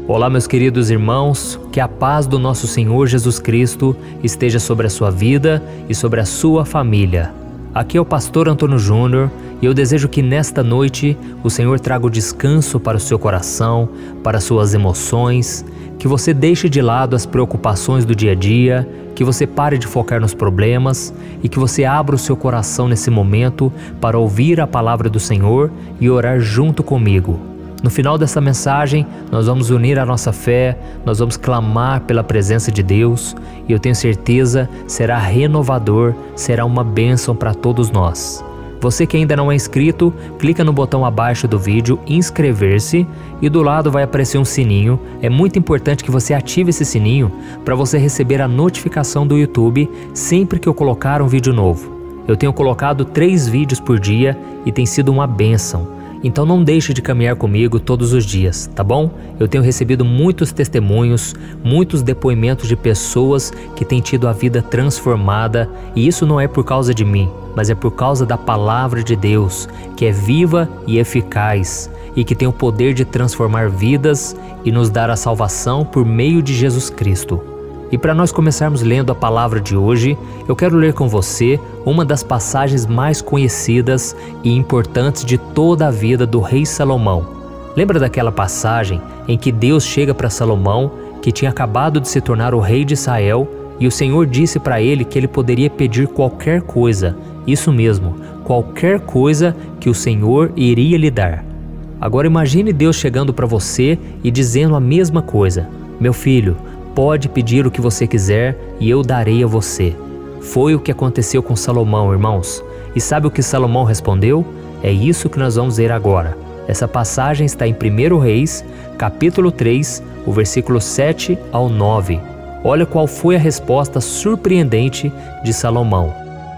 Olá, meus queridos irmãos, que a paz do nosso Senhor Jesus Cristo esteja sobre a sua vida e sobre a sua família. Aqui é o pastor Antônio Júnior e eu desejo que nesta noite o Senhor traga o descanso para o seu coração, para as suas emoções, que você deixe de lado as preocupações do dia a dia, que você pare de focar nos problemas e que você abra o seu coração nesse momento para ouvir a palavra do Senhor e orar junto comigo. No final dessa mensagem, nós vamos unir a nossa fé, nós vamos clamar pela presença de Deus e eu tenho certeza será renovador, será uma bênção para todos nós. Você que ainda não é inscrito, clica no botão abaixo do vídeo, inscrever-se e do lado vai aparecer um sininho. É muito importante que você ative esse sininho para você receber a notificação do YouTube sempre que eu colocar um vídeo novo. Eu tenho colocado 3 vídeos por dia e tem sido uma bênção. Então não deixe de caminhar comigo todos os dias, tá bom? Eu tenho recebido muitos testemunhos, muitos depoimentos de pessoas que têm tido a vida transformada e isso não é por causa de mim, mas é por causa da palavra de Deus, que é viva e eficaz e que tem o poder de transformar vidas e nos dar a salvação por meio de Jesus Cristo. E para nós começarmos lendo a palavra de hoje, eu quero ler com você uma das passagens mais conhecidas e importantes de toda a vida do rei Salomão. Lembra daquela passagem em que Deus chega para Salomão, que tinha acabado de se tornar o rei de Israel, e o Senhor disse para ele que ele poderia pedir qualquer coisa, isso mesmo, qualquer coisa que o Senhor iria lhe dar. Agora imagine Deus chegando para você e dizendo a mesma coisa: meu filho, pode pedir o que você quiser e eu darei a você. Foi o que aconteceu com Salomão, irmãos. E sabe o que Salomão respondeu? É isso que nós vamos ver agora. Essa passagem está em 1 Reis, capítulo 3, o versículo 7 ao 9. Olha qual foi a resposta surpreendente de Salomão.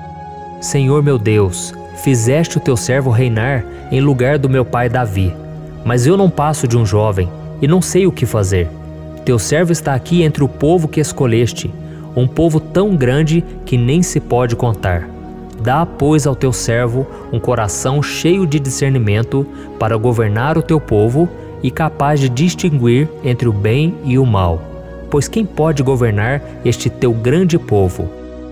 Senhor meu Deus, fizeste o teu servo reinar em lugar do meu pai Davi. Mas eu não passo de um jovem e não sei o que fazer. Teu servo está aqui entre o povo que escolheste, um povo tão grande que nem se pode contar. Dá, pois, ao teu servo um coração cheio de discernimento para governar o teu povo e capaz de distinguir entre o bem e o mal. Pois quem pode governar este teu grande povo?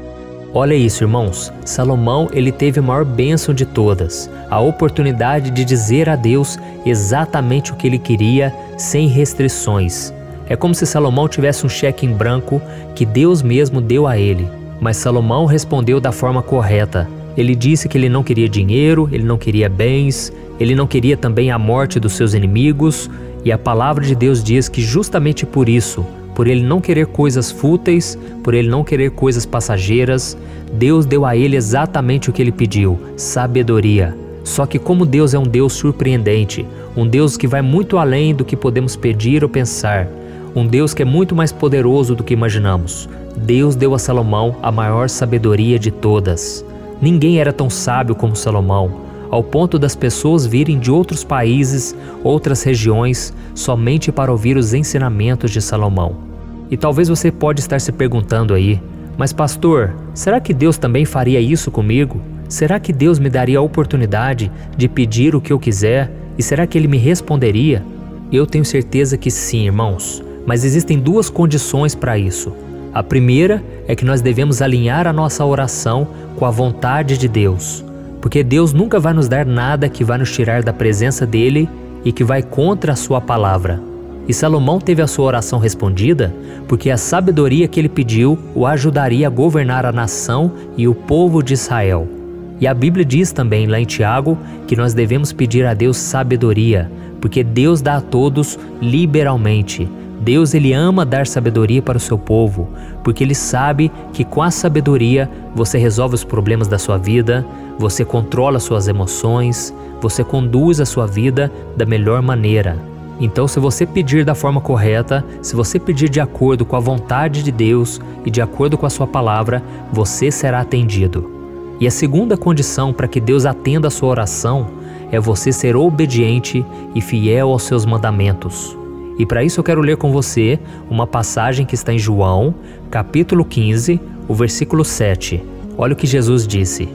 Olha isso, irmãos. Salomão, ele teve a maior bênção de todas, a oportunidade de dizer a Deus exatamente o que ele queria, sem restrições. É como se Salomão tivesse um cheque em branco que Deus mesmo deu a ele. Mas Salomão respondeu da forma correta. Ele disse que ele não queria dinheiro, ele não queria bens, ele não queria também a morte dos seus inimigos. E a palavra de Deus diz que justamente por isso, por ele não querer coisas fúteis, por ele não querer coisas passageiras, Deus deu a ele exatamente o que ele pediu: sabedoria. Só que como Deus é um Deus surpreendente, um Deus que vai muito além do que podemos pedir ou pensar, um Deus que é muito mais poderoso do que imaginamos, Deus deu a Salomão a maior sabedoria de todas. Ninguém era tão sábio como Salomão, ao ponto das pessoas virem de outros países, outras regiões, somente para ouvir os ensinamentos de Salomão. E talvez você pode estar se perguntando aí: mas pastor, será que Deus também faria isso comigo? Será que Deus me daria a oportunidade de pedir o que eu quiser? E será que Ele me responderia? Eu tenho certeza que sim, irmãos. Mas existem 2 condições para isso. A primeira é que nós devemos alinhar a nossa oração com a vontade de Deus, porque Deus nunca vai nos dar nada que vai nos tirar da presença dEle e que vai contra a sua palavra. E Salomão teve a sua oração respondida porque a sabedoria que ele pediu o ajudaria a governar a nação e o povo de Israel. E a Bíblia diz também lá em Tiago que nós devemos pedir a Deus sabedoria, porque Deus dá a todos liberalmente. Deus, ele ama dar sabedoria para o seu povo, porque ele sabe que com a sabedoria você resolve os problemas da sua vida, você controla suas emoções, você conduz a sua vida da melhor maneira. Então, se você pedir da forma correta, se você pedir de acordo com a vontade de Deus e de acordo com a sua palavra, você será atendido. E a segunda condição para que Deus atenda a sua oração é você ser obediente e fiel aos seus mandamentos. E para isso eu quero ler com você uma passagem que está em João, capítulo 15, o versículo 7. Olha o que Jesus disse: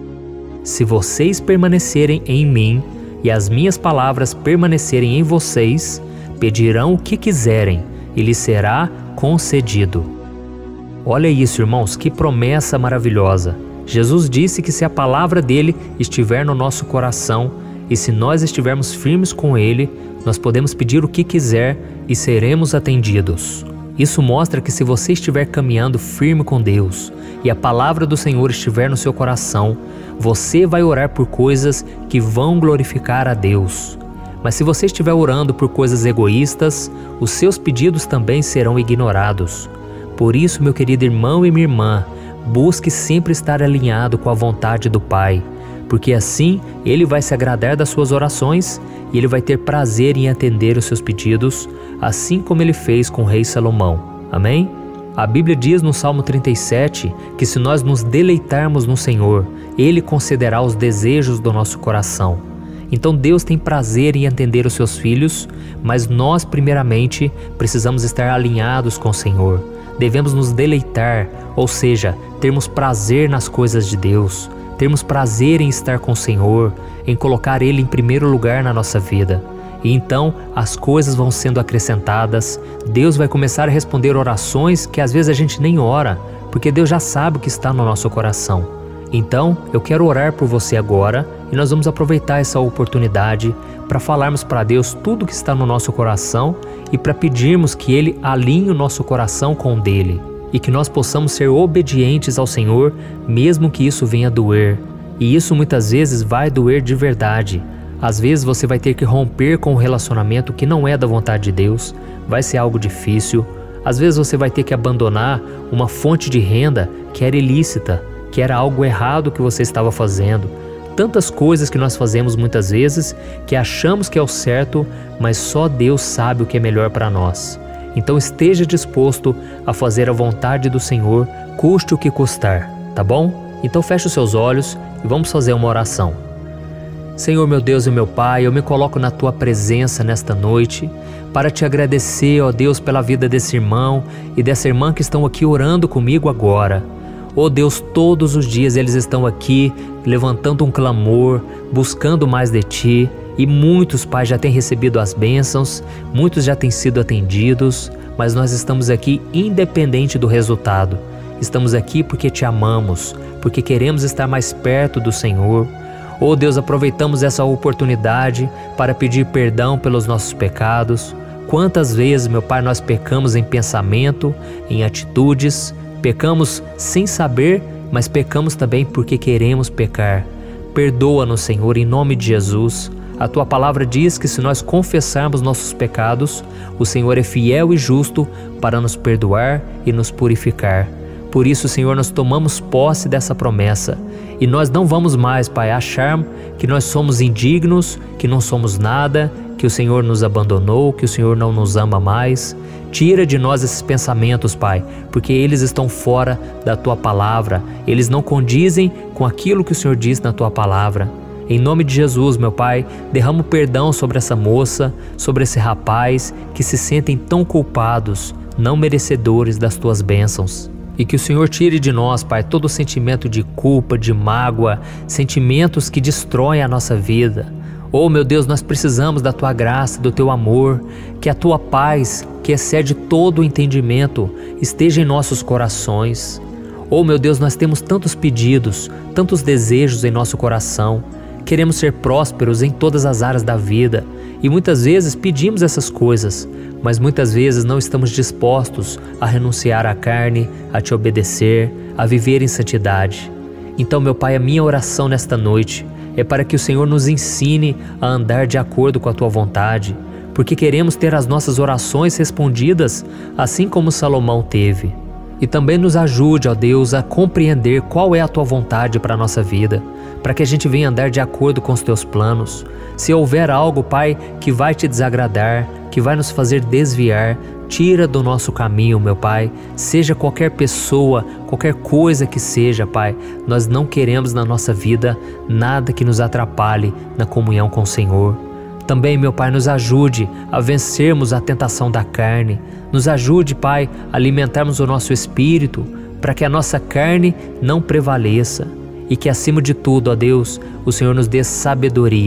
Se vocês permanecerem em mim e as minhas palavras permanecerem em vocês, pedirão o que quiserem e lhes será concedido. Olha isso, irmãos, que promessa maravilhosa. Jesus disse que se a palavra dele estiver no nosso coração e se nós estivermos firmes com ele, nós podemos pedir o que quiser e seremos atendidos. Isso mostra que se você estiver caminhando firme com Deus e a palavra do Senhor estiver no seu coração, você vai orar por coisas que vão glorificar a Deus. Mas se você estiver orando por coisas egoístas, os seus pedidos também serão ignorados. Por isso, meu querido irmão e minha irmã, busque sempre estar alinhado com a vontade do Pai, porque assim Ele vai se agradar das suas orações e Ele vai ter prazer em atender os seus pedidos, assim como Ele fez com o rei Salomão. Amém? A Bíblia diz no Salmo 37 que se nós nos deleitarmos no Senhor, Ele concederá os desejos do nosso coração. Então Deus tem prazer em atender os seus filhos, mas nós primeiramente precisamos estar alinhados com o Senhor. Devemos nos deleitar, ou seja, termos prazer nas coisas de Deus, termos prazer em estar com o Senhor, em colocar Ele em primeiro lugar na nossa vida. E então as coisas vão sendo acrescentadas, Deus vai começar a responder orações que às vezes a gente nem ora, porque Deus já sabe o que está no nosso coração. Então, eu quero orar por você agora e nós vamos aproveitar essa oportunidade para falarmos para Deus tudo que está no nosso coração e para pedirmos que Ele alinhe o nosso coração com o dele e que nós possamos ser obedientes ao Senhor, mesmo que isso venha doer. E isso muitas vezes vai doer de verdade. Às vezes você vai ter que romper com um relacionamento que não é da vontade de Deus, vai ser algo difícil. Às vezes você vai ter que abandonar uma fonte de renda que era ilícita, que era algo errado que você estava fazendo. Tantas coisas que nós fazemos muitas vezes que achamos que é o certo, mas só Deus sabe o que é melhor para nós. Então esteja disposto a fazer a vontade do Senhor, custe o que custar, tá bom? Então feche os seus olhos e vamos fazer uma oração. Senhor meu Deus e meu Pai, eu me coloco na Tua presença nesta noite para Te agradecer, ó Deus, pela vida desse irmão e dessa irmã que estão aqui orando comigo agora. Ó Deus, todos os dias eles estão aqui levantando um clamor, buscando mais de Ti, e muitos, Pai, já têm recebido as bênçãos, muitos já têm sido atendidos, mas nós estamos aqui independente do resultado. Estamos aqui porque Te amamos, porque queremos estar mais perto do Senhor. Ó Deus, aproveitamos essa oportunidade para pedir perdão pelos nossos pecados. Quantas vezes, meu Pai, nós pecamos em pensamento, em atitudes, pecamos sem saber, mas pecamos também porque queremos pecar. Perdoa-nos, Senhor, em nome de Jesus. A Tua palavra diz que se nós confessarmos nossos pecados, o Senhor é fiel e justo para nos perdoar e nos purificar. Por isso, Senhor, nós tomamos posse dessa promessa e nós não vamos mais, Pai, achar que nós somos indignos, que não somos nada, que o Senhor nos abandonou, que o Senhor não nos ama mais. Tira de nós esses pensamentos, Pai, porque eles estão fora da Tua palavra, eles não condizem com aquilo que o Senhor diz na Tua palavra. Em nome de Jesus, meu Pai, derrama o perdão sobre essa moça, sobre esse rapaz que se sentem tão culpados, não merecedores das Tuas bênçãos. E que o Senhor tire de nós, Pai, todo o sentimento de culpa, de mágoa, sentimentos que destroem a nossa vida. Oh, meu Deus, nós precisamos da Tua graça, do Teu amor, que a Tua paz, que excede todo o entendimento, esteja em nossos corações. Oh, meu Deus, nós temos tantos pedidos, tantos desejos em nosso coração. Queremos ser prósperos em todas as áreas da vida e muitas vezes pedimos essas coisas, mas muitas vezes não estamos dispostos a renunciar à carne, a Te obedecer, a viver em santidade. Então, meu Pai, a minha oração nesta noite é para que o Senhor nos ensine a andar de acordo com a Tua vontade, porque queremos ter as nossas orações respondidas assim como Salomão teve. E também nos ajude, ó Deus, a compreender qual é a Tua vontade para a nossa vida, para que a gente venha andar de acordo com os Teus planos. Se houver algo, Pai, que vai Te desagradar, que vai nos fazer desviar, tira do nosso caminho, meu Pai. Seja qualquer pessoa, qualquer coisa que seja, Pai, nós não queremos na nossa vida nada que nos atrapalhe na comunhão com o Senhor. Também, meu Pai, nos ajude a vencermos a tentação da carne. Nos ajude, Pai, a alimentarmos o nosso espírito para que a nossa carne não prevaleça. E que, acima de tudo, ó Deus, o Senhor nos dê sabedoria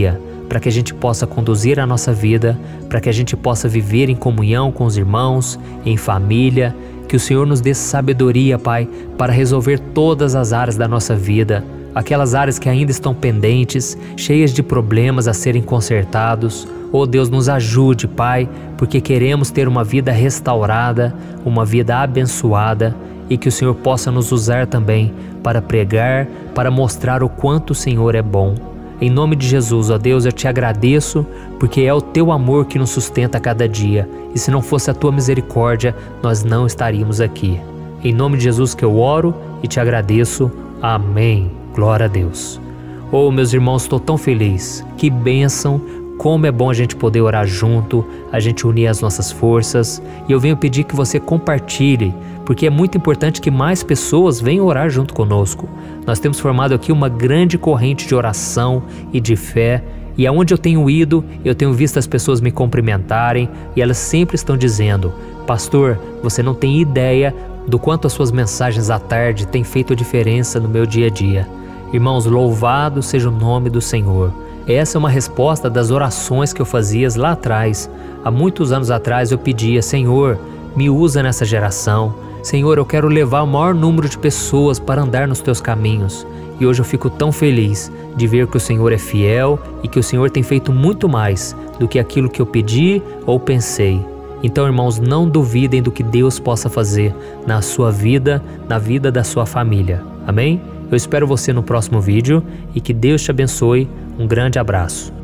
para que a gente possa conduzir a nossa vida, para que a gente possa viver em comunhão com os irmãos, em família. Que o Senhor nos dê sabedoria, Pai, para resolver todas as áreas da nossa vida, aquelas áreas que ainda estão pendentes, cheias de problemas a serem consertados. Oh Deus, nos ajude, Pai, porque queremos ter uma vida restaurada, uma vida abençoada, e que o Senhor possa nos usar também para pregar, para mostrar o quanto o Senhor é bom. Em nome de Jesus, ó Deus, eu te agradeço, porque é o teu amor que nos sustenta a cada dia, e se não fosse a tua misericórdia, nós não estaríamos aqui. Em nome de Jesus que eu oro e te agradeço. Amém. Glória a Deus. Oh, meus irmãos, estou tão feliz. Que bênção. Como é bom a gente poder orar junto, a gente unir as nossas forças. E eu venho pedir que você compartilhe, porque é muito importante que mais pessoas venham orar junto conosco. Nós temos formado aqui uma grande corrente de oração e de fé, e aonde eu tenho ido, eu tenho visto as pessoas me cumprimentarem, e elas sempre estão dizendo: pastor, você não tem ideia do quanto as suas mensagens à tarde têm feito a diferença no meu dia a dia. Irmãos, louvado seja o nome do Senhor. Essa é uma resposta das orações que eu fazia lá atrás. Há muitos anos atrás eu pedia: Senhor, me usa nessa geração. Senhor, eu quero levar o maior número de pessoas para andar nos teus caminhos. E hoje eu fico tão feliz de ver que o Senhor é fiel e que o Senhor tem feito muito mais do que aquilo que eu pedi ou pensei. Então, irmãos, não duvidem do que Deus possa fazer na sua vida, na vida da sua família. Amém? Eu espero você no próximo vídeo e que Deus te abençoe. Um grande abraço.